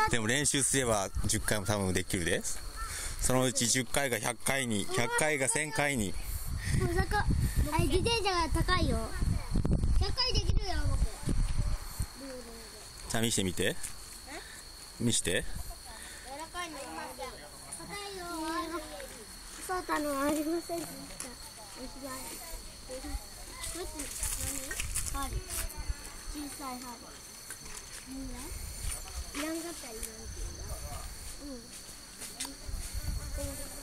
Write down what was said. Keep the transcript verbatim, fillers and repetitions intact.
でも練習すればじゅっかいも多分できるで。そのうちじゅっかいがひゃっかいに、ひゃっかいがせんかいに。 あれ自転車が高いよ。ひゃっかいできるよ僕。 じゃあ見してみて。見して。 柔らかいのが硬いよ。そうたのありませんでした。おしまい。これって何？針。小さい針。何だ？いらんかったらいらんって言うんだ。うん。